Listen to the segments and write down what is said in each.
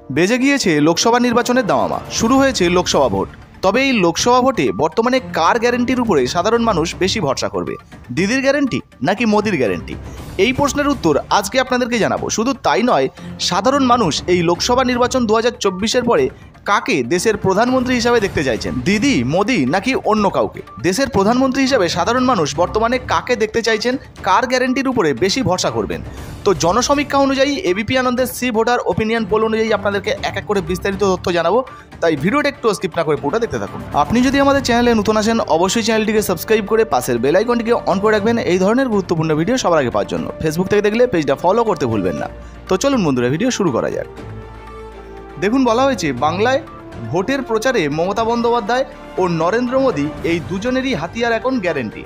বেজে গিয়েছে লোকসভা নির্বাচনের দামামা, শুরু হয়েছে লোকসভা ভোট। তবে এই লোকসভা ভোটে বর্তমানে কার গ্যারেন্টির উপরে সাধারণ মানুষ বেশি ভরসা করবে, দিদির গ্যারেন্টি নাকি মোদির গ্যারেন্টি? এই প্রশ্নের উত্তর আজকে আপনাদেরকে জানাবো। শুধু তাই নয়, সাধারণ মানুষ এই লোকসভা নির্বাচন 2024-এর পরে কাকে দেশের প্রধানমন্ত্রী হিসাবে দেখতে চাইছেন, দিদি, মোদি নাকি অন্য কাউকে? দেশের প্রধানমন্ত্রী হিসাবে সাধারণ মানুষ বর্তমানে কাকে দেখতে চাইছেন, কার গ্যারেন্টির উপরে বেশি ভরসা করবেন? তো জনসমীক্ষা অনুযায়ী এবিপি আনন্দের সি ভোটার ওপিনিয়ন পোল অনুযায়ী আপনাদেরকে এক এক করে বিস্তারিত তথ্য জানাবো, তাই ভিডিওটা একটু স্কিপ না করে পুরোটা দেখতে থাকুন। আপনি যদি আমাদের চ্যানেলে নতুন আসেন, অবশ্যই চ্যানেলটিকে সাবস্ক্রাইব করে পাশের বেল আইকনটিকে অন করে রাখবেন এই ধরনের গুরুত্বপূর্ণ ভিডিও সবার আগে পাওয়ার জন্য। ফেসবুক থেকে দেখলে পেজটা ফলো করতে ভুলবেন না। তো চলুন বন্ধুরা, ভিডিও শুরু করা যাক। দেখুন, বলা হয়েছে বাংলায় ভোটের প্রচারে মমতা বন্দ্যোপাধ্যায় ও নরেন্দ্র মোদী এই দুজনেরই হাতিয়ার এখন গ্যারেন্টি।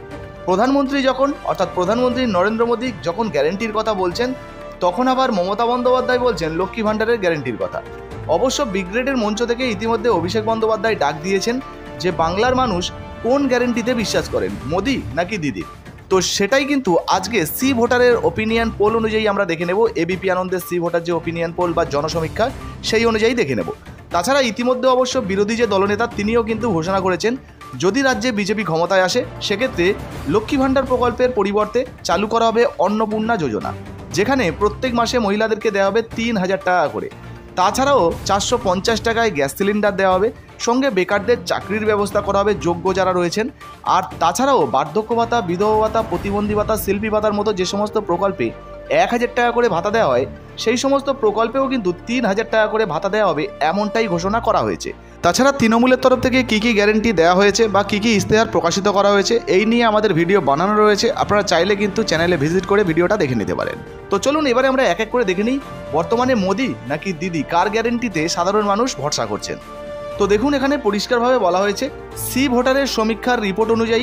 প্রধানমন্ত্রী নরেন্দ্র মোদী যখন গ্যারেন্টির কথা বলছেন, তখন আবার মমতা বন্দ্যোপাধ্যায় বলছেন লক্ষ্মী ভাণ্ডারের গ্যারেন্টির কথা। অবশ্য ব্রিগেডের মঞ্চ থেকে ইতিমধ্যে অভিষেক বন্দ্যোপাধ্যায় ডাক দিয়েছেন যে বাংলার মানুষ কোন গ্যারেন্টিতে বিশ্বাস করেন, মোদি নাকি দিদি। তো সেটাই কিন্তু আজকে সি ভোটারের ওপিনিয়ন পোল অনুযায়ী আমরা দেখে নেব। এবিপি আনন্দের সি ভোটার যে ওপিনিয়ন পোল বা জনসমীক্ষা, সেই অনুযায়ী দেখে নেব। তাছাড়া ইতিমধ্যে অবশ্য বিরোধী যে দলনেতা, তিনিও কিন্তু ঘোষণা করেছেন যদি রাজ্যে বিজেপি ক্ষমতায় আসে, সেক্ষেত্রে লক্ষ্মী ভাণ্ডার প্রকল্পের পরিবর্তে চালু করা হবে অন্নপূর্ণা যোজনা, যেখানে প্রত্যেক মাসে মহিলাদেরকে দেওয়া হবে 3,000 টাকা করে। তাছাড়াও 450 টাকায় গ্যাস সিলিন্ডার দেওয়া হবে, সঙ্গে বেকারদের চাকরির ব্যবস্থা করা হবে যোগ্য যারা রয়েছেন। আর তাছাড়াও বার্ধক্য ভাতা, বিধবা ভাতা, প্রতিবন্ধী ভাতা, শিল্পী ভাতার মতো যে সমস্ত প্রকল্পে 1,000 টাকা করে ভাতা দেওয়া হয়, সেই সমস্ত প্রকল্পেও কিন্তু 3,000 টাকা করে ভাতা দেওয়া হবে, এমনটাই ঘোষণা করা হয়েছে। তাছাড়া তৃণমূলের তরফ থেকে কী কী গ্যারেন্টি দেওয়া হয়েছে বা কী কী ইশতেহার প্রকাশিত করা হয়েছে, এই নিয়ে আমাদের ভিডিও বানানো রয়েছে। আপনারা চাইলে কিন্তু চ্যানেলে ভিজিট করে ভিডিওটা দেখে নিতে পারেন। তো চলুন এবারে আমরা এক এক করে দেখে নিই বর্তমানে মোদি নাকি দিদি কার গ্যারেন্টিতে সাধারণ মানুষ ভরসা করছেন। তো দেখুন, এখানে পরিষ্কারভাবে বলা হয়েছে সি ভোটারের সমীক্ষার রিপোর্ট অনুযায়ী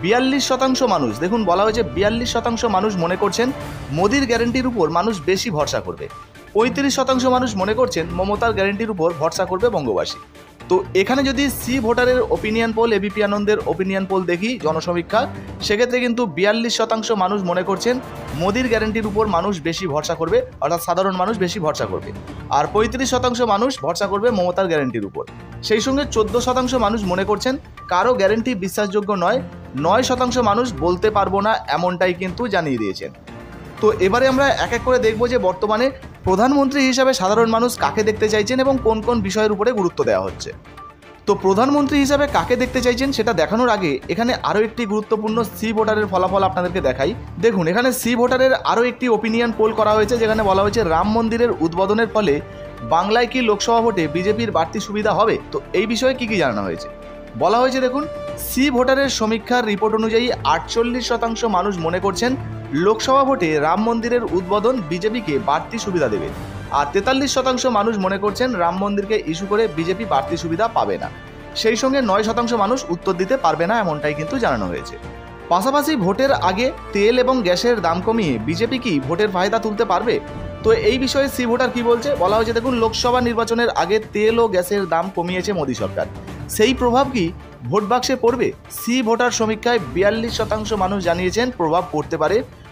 42% মানুষ, দেখুন বলা হয়েছে 42% মানুষ মনে করছেন মোদির গ্যারেন্টির উপর মানুষ বেশি ভরসা করবে। 35% মানুষ মনে করছেন মমতার গ্যারেন্টির উপর ভরসা করবে বঙ্গবাসী। তো এখানে যদি সি ভোটারের ওপিনিয়ন পোল, এবিপি আনন্দের ওপিনিয়ন পোল দেখি জনসমীক্ষা, সেক্ষেত্রে কিন্তু 42% মানুষ মনে করছেন মোদির গ্যারেন্টির উপর মানুষ বেশি ভরসা করবে, অর্থাৎ সাধারণ মানুষ বেশি ভরসা করবে। আর 35% মানুষ ভরসা করবে মমতার গ্যারেন্টির উপর। সেই সঙ্গে 14% মানুষ মনে করছেন কারো গ্যারেন্টি বিশ্বাসযোগ্য নয়। 9% মানুষ বলতে পারবো না, এমনটাই কিন্তু জানিয়ে দিয়েছেন। তো এবারে আমরা এক এক করে দেখব যে বর্তমানে প্রধানমন্ত্রী হিসাবে সাধারণ মানুষ কাকে দেখতে চাইছেন এবং কোন কোন বিষয়ের উপরে গুরুত্ব দেওয়া হচ্ছে। তো প্রধানমন্ত্রী হিসাবে কাকে দেখতে চাইছেন সেটা দেখানোর আগে এখানে আরও একটি গুরুত্বপূর্ণ সি ভোটারের ফলাফল আপনাদেরকে দেখাই। দেখুন, এখানে সি ভোটারের আরও একটি ওপিনিয়ন পোল করা হয়েছে, যেখানে বলা হয়েছে রাম মন্দিরের উদ্বোধনের ফলে বাংলায় কি লোকসভা ভোটে বিজেপির বাড়তি সুবিধা হবে। তো এই বিষয়ে কি কি জানানো হয়েছে বলা হয়েছে, দেখুন, সি ভোটারের সমীক্ষার রিপোর্ট অনুযায়ী 48% মানুষ মনে করছেন লোকসভা ভোটে রাম মন্দিরের উদ্বোধন বিজেপিকে বাড়তি সুবিধা দেবে। আর 43% মানুষ মনে করছেন রাম মন্দিরকে ইস্যু করে বিজেপি বাড়তি সুবিধা পাবে না। সেই সঙ্গে 9% মানুষ উত্তর দিতে পারবে না, এমনটাই কিন্তু জানানো হয়েছে। পাশাপাশি ভোটের আগে তেল এবং গ্যাসের দাম কমিয়ে বিজেপি কি ভোটের ফায়দা তুলতে পারবে? তো এই বিষয়ে সি ভোটার কি বলছে বলা হয়েছে, দেখুন, লোকসভা নির্বাচনের আগে তেল ও গ্যাসের দাম কমিয়েছে মোদী সরকার, সেই প্রভাব কি ভোট বাক্সে পড়বে? সি ভোটার সমীক্ষায় 42% মানুষ জানিয়েছেন প্রভাব পড়তে পারে।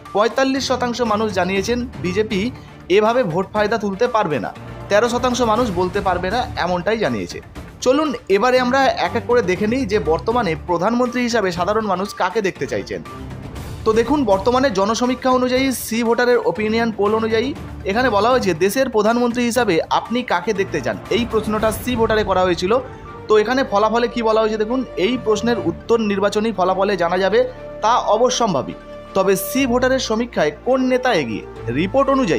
45% মানুষ জানিয়েছেন বিজেপি এভাবে ভোট ফায়দা তুলতে পারবে না। 13% মানুষ বলতে পারবে না, এমনটাই জানিয়েছে। চলুন এবারে আমরা এক এক করে দেখে নিই যে বর্তমানে প্রধানমন্ত্রী হিসাবে সাধারণ মানুষ কাকে দেখতে চাইছেন। তো দেখুন, বর্তমানে জনসমীক্ষা অনুযায়ী সি ভোটারের ওপিনিয়ন পোল অনুযায়ী এখানে বলা হয়েছে দেশের প্রধানমন্ত্রী হিসাবে আপনি কাকে দেখতে চান, এই প্রশ্নটা সি ভোটারে করা হয়েছিল। তো এখানে ফলাফলে কি বলা হয়েছে, দেখুন, এই প্রশ্নের উত্তর নির্বাচনী ফলাফলে জানা যাবে, তা অবশ্যম্ভাবী। তবে সি ভোটারের সমীক্ষায় কোন নেতা এগিয়ে? রিপোর্ট অনুযায়ী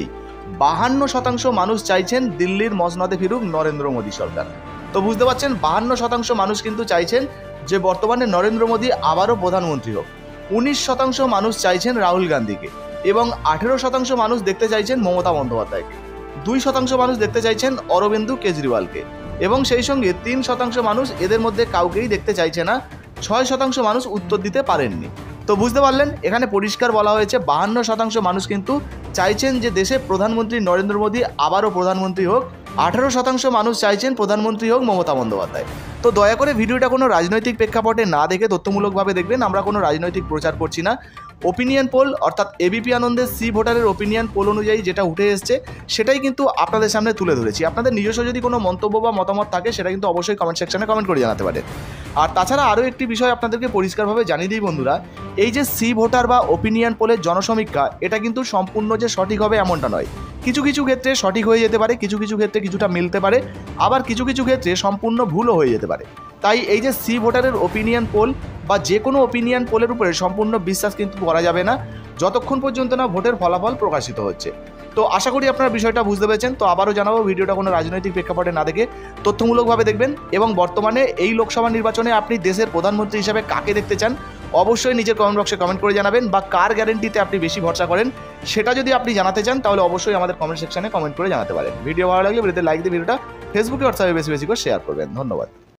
52% মানুষ চাইছেন দিল্লির মসনদে ফিরুক নরেন্দ্র মোদী সরকার। তো বুঝতে পারছেন, 52% মানুষ কিন্তু চাইছেন যে বর্তমানে নরেন্দ্র মোদী আবারও প্রধানমন্ত্রী হোক। 19% মানুষ চাইছেন রাহুল গান্ধীকে এবং 18% মানুষ দেখতে চাইছেন মমতা বন্দ্যোপাধ্যায়কে। 2% মানুষ দেখতে চাইছেন অরবিন্দ কেজরিওয়ালকে এবং সেই সঙ্গে 3% মানুষ এদের মধ্যে কাউকেই দেখতে চাইছে না। 6% মানুষ উত্তর দিতে পারেননি। তো বুঝতে পারলেন, এখানে পরিষ্কার বলা হয়েছে 52% মানুষ কিন্তু চাইছেন যে দেশে প্রধানমন্ত্রী নরেন্দ্র মোদী আবারও প্রধানমন্ত্রী হোক। 18% মানুষ চাইছেন প্রধানমন্ত্রী হোক মমতা বন্দ্যোপাধ্যায়। তো দয়া করে ভিডিওটা কোনো রাজনৈতিক প্রেক্ষাপটে না দেখে তথ্যমূলকভাবে দেখবেন। আমরা কোনো রাজনৈতিক প্রচার করছি না। ওপিনিয়ন পোল অর্থাৎ এবিপি আনন্দের সি ভোটারের ওপিনিয়ন পোল অনুযায়ী যেটা উঠে এসছে সেটাই কিন্তু আপনাদের সামনে তুলে ধরেছি। আপনাদের নিজস্ব যদি কোনো মন্তব্য বা মতামত থাকে সেটা কিন্তু অবশ্যই কমেন্ট সেকশনে কমেন্ট করে জানাতে পারেন। আর তাছাড়া আরও একটি বিষয় আপনাদেরকে পরিষ্কারভাবে জানিয়ে দিই বন্ধুরা, এই যে সি ভোটার বা ওপিনিয়ন পোলের জনসমীক্ষা এটা কিন্তু সম্পূর্ণ যে সঠিক হবে এমনটা নয়। কিছু কিছু ক্ষেত্রে সঠিক হয়ে যেতে পারে, কিছু কিছু ক্ষেত্রে কিছুটা মিলতে পারে, আবার কিছু কিছু ক্ষেত্রে সম্পূর্ণ ভুলও হয়ে যেতে পারে। তাই এই যে সি ভোটারের ওপিনিয়ন পোল বা যে কোনো ওপিনিয়ন পোলের উপরে সম্পূর্ণ বিশ্বাস কিন্তু করা যাবে না যতক্ষণ পর্যন্ত না ভোটের ফলাফল প্রকাশিত হচ্ছে। তো আশা করি আপনারা বিষয়টা বুঝতে পেরেছেন। তো আবারও জানাবো, ভিডিওটা কোনো রাজনৈতিক প্রেক্ষাপটে না দেখে তথ্যমূলকভাবে দেখবেন এবং বর্তমানে এই লোকসভা নির্বাচনে আপনি দেশের প্রধানমন্ত্রী হিসেবে কাকে দেখতে চান অবশ্যই নিজের কমেন্ট বক্সে কমেন্ট করে জানাবেন, বা কার গ্যারেন্টিতে আপনি বেশি ভরসা করেন সেটা যদি আপনি জানাতে চান তাহলে অবশ্যই আমাদের কমেন্ট সেকশনে কমেন্ট করে জানাতে পারেন। ভিডিও ভালো লাগলে ভিডিওতে লাইক দিয়ে ভিডিওটা ফেসবুকে হোয়াটসঅ্যাপে বেশি বেশি করে শেয়ার করবেন। ধন্যবাদ।